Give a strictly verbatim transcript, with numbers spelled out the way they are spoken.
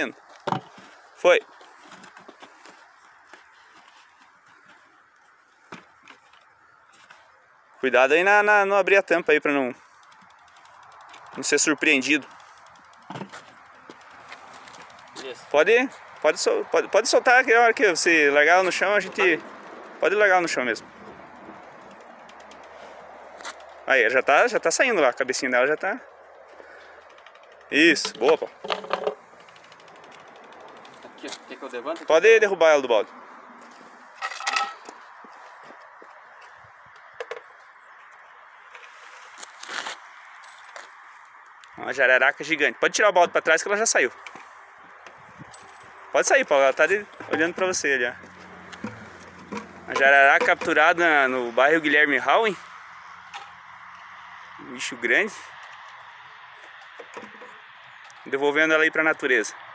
valendo. Foi. Cuidado aí na, na, não abrir a tampa aí pra não, não ser surpreendido. Isso. Pode, pode, sol, pode, pode soltar que a hora que você largar ela no chão, a gente pode largar ela no chão mesmo. Aí, já tá, já tá saindo lá, a cabecinha dela já tá. Isso, boa, pô. Aqui, ó. Quer que eu levante? Pode derrubar ela do balde. Uma jararaca gigante. Pode tirar o balde pra trás que ela já saiu. Pode sair, Paulo. Ela tá de, olhando pra você ali, ó. A jararaca capturada no bairro Guilherme Howen. Um bicho grande. Devolvendo ela aí pra natureza.